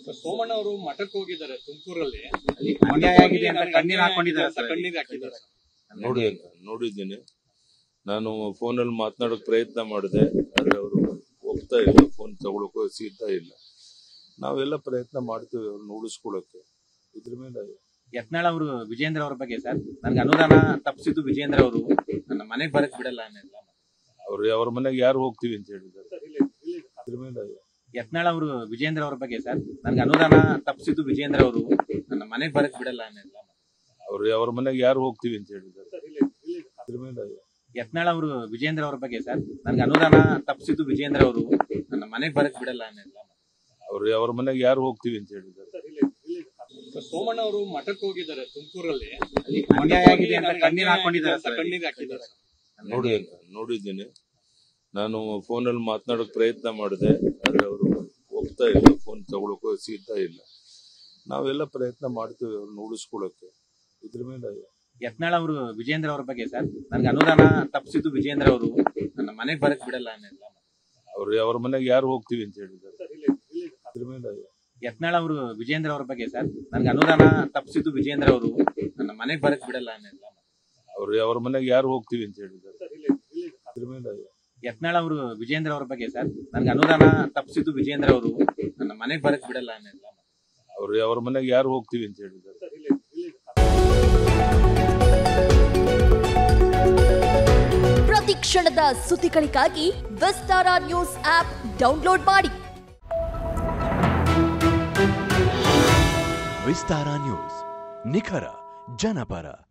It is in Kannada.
ಸೋಮಣ್ಣ ಅವರು ಮಠಕ್ಕೆ ಹೋಗಿದ್ದಾರೆ ತುಮಕೂರಲ್ಲಿ. ಅಲ್ಲಿ ಅನ್ಯಾಯ ಆಗಿದೆ ಅಂತ ಕಣ್ಣೀರು ಹಾಕೊಂಡಿದ್ದಾರೆ ಸರ್. ಕಣ್ಣೀರು ಹಾಕಿದ್ದಾರೆ. ನೋಡಿದ್ದೀನಿ. ನಾನು ಫೋನಲ್ಲಿ ಮಾತನಾಡೋಕೆ ಪ್ರಯತ್ನ ಮಾಡಿದೆ, ಆದ್ರೆ ಅವರು ಒಪ್ತಾ ಇಲ್ಲ, ಫೋನ್ ತಗೊಳಕ್ಕೂ ಸಿಗ್ತಾ ಇಲ್ಲ. ನಾವೆಲ್ಲ ಪ್ರಯತ್ನ ಮಾಡ್ತೀವಿ ಅವ್ರನ್ನ ಉಳಿಸ್ಕೊಳಕ್ಕೆ. ಇದ್ರ ಮೇಲೆ ಯತ್ನಾಳ್ ಅವರು ವಿಜೇಂದ್ರ ಅವರ ಬಗ್ಗೆ ಸರ್, ನನ್ಗೆ ಅನುದಾನ ತಪ್ಪಿಸಿದ್ದು ವಿಜೇಂದ್ರ ಅವರು, ನನ್ನ ಮನೆಗೆ ಬರಕ್ ಬಿಡಲ್ಲ ಅನ್ನಲ್ಲ. ಅವ್ರ ಮನೆಗೆ ಯಾರು ಹೋಗ್ತೀವಿ ಅಂತ ಹೇಳಿದ್ದಾರೆ. ಇದ್ರ ಮೇಲೆ ಯತ್ನಾಳ್ ಅವರು ವಿಜೇಂದ್ರ ಅವರ ಬಗ್ಗೆ ಸರ್, ನನ್ಗೆ ಅನುದಾನ ತಪ್ಪಿಸಿದ್ದು ವಿಜೇಂದ್ರ ಅವರು, ನನ್ನ ಮನೆಗೆ ಬರಕ್ ಬಿಡಲ್ಲ ಅನ್ನಲ್ಲ. ಅವ್ರ ಮನೆಗೆ ಯಾರು ಹೋಗ್ತೀವಿ ಅಂತ ಹೇಳಿದ್ದಾರೆ. ಇದ್ರ ಮೇಲೆ ಯತ್ನಾಳ್ ಅವರು ವಿಜೇಂದ್ರ ಅವರ ಬಗ್ಗೆ ಸರ್, ನನ್ಗೆ ಅನುದಾನ ತಪ್ಪಿಸಿದ್ದು ವಿಜೇಂದ್ರ ಅವರು, ನನ್ನ ಮನೆಗೆ ಬರಕ್ ಬಿಡಲ್ಲ ಅನ್ನಲ್ಲ. ಅವ್ರ ಮನೆಗೆ ಯಾರು ಹೋಗ್ತೀವಿ ಅಂತ ಹೇಳಿದ್ದಾರೆ. ಸೋಮಣ್ಣ ಅವರು ಮಠಕ್ಕೆ ಹೋಗಿದ್ದಾರೆ ತುಮಕೂರಲ್ಲಿ. ಅಲ್ಲಿ ಅನ್ಯಾಯ ಆಗಿದೆ ಅಂತ ಕಣ್ಣೀರು ಹಾಕೊಂಡಿದ್ದಾರೆ ಸರ್. ಕಣ್ಣೀರು ಹಾಕಿದ್ದಾರೆ. ನೋಡಿದ್ದೀನಿ. ನಾನು ಫೋನಲ್ಲಿ ಮಾತನಾಡೋಕೆ ಪ್ರಯತ್ನ ಮಾಡಿದೆ, ಆದ್ರೆ ಅವರು ಒಪ್ತಾ ಇಲ್ಲ, ಫೋನ್ ತಗೊಳಕ್ಕೂ ಸಿಗ್ತಾ ಇಲ್ಲ. ನಾವೆಲ್ಲ ಪ್ರಯತ್ನ ಮಾಡ್ತೀವಿ ಅವ್ರನ್ನ ಉಳಿಸ್ಕೊಳಕ್ಕೆ. ಇದ್ರ ಮೇಲೆ ಯತ್ನಾಳ್ ಅವರು ವಿಜೇಂದ್ರ ಅವರ ಬಗ್ಗೆ ಸರ್, ನನ್ಗೆ ಅನುದಾನ ತಪ್ಪಿಸಿದ್ದು ವಿಜೇಂದ್ರ ಅವರು, ನನ್ನ ಮನೆಗೆ ಬರಕ್ ಬಿಡಲ್ಲ ಅನ್ನಲ್ಲ. ಅವ್ರ ಮನೆಗೆ ಯಾರು ಹೋಗ್ತೀವಿ ಅಂತ ಹೇಳಿದ್ದಾರೆ. ಇದ್ರ ಮೇಲೆ ಯತ್ನಾಳ್ ಅವರು ವಿಜೇಂದ್ರ ಅವರ ಬಗ್ಗೆ ಸರ್, ನನ್ಗೆ ಅನುದಾನ ತಪ್ಪಿಸಿದ್ದು ವಿಜೇಂದ್ರ ಅವರು, ನನ್ನ ಮನೆಗೆ ಬರಕ್ ಬಿಡಲ್ಲ ಅನ್ನಲ್ಲ. ಅವ್ರ ಮನೆಗೆ ಯಾರು ಹೋಗ್ತೀವಿ ಅಂತ ಹೇಳಿದ್ದಾರೆ. ಇದ್ರ ಮೇಲೆ ಯತ್ನಾಳ್ ಅವರು ವಿಜೇಂದ್ರ ಅವರ ಬಗ್ಗೆ ಸರ್, ನನ್ಗೆ ಅನುದಾನ ತಪ್ಪಿಸಿದ್ದು ವಿಜೇಂದ್ರ ಅವರು, ನನ್ನ ಮನೆಗೆ ಬರಕ್ ಬಿಡಲ್ಲ ಅನ್ನಲ್ಲ. ಅವ್ರ ಮನೆಗೆ ಯಾರು ಹೋಗ್ತೀವಿ ಅಂತ ಹೇಳಿದ್ದಾರೆ. ಪ್ರತಿ ಕ್ಷಣದ ಸುದ್ದಿಗಳಿಗಾಗಿ ವಿಸ್ತಾರ ನ್ಯೂಸ್ ಆಪ್ ಡೌನ್ಲೋಡ್ ಮಾಡಿ. ವಿಸ್ತಾರ ನ್ಯೂಸ್, ನಿಖರ ಜನಪರ.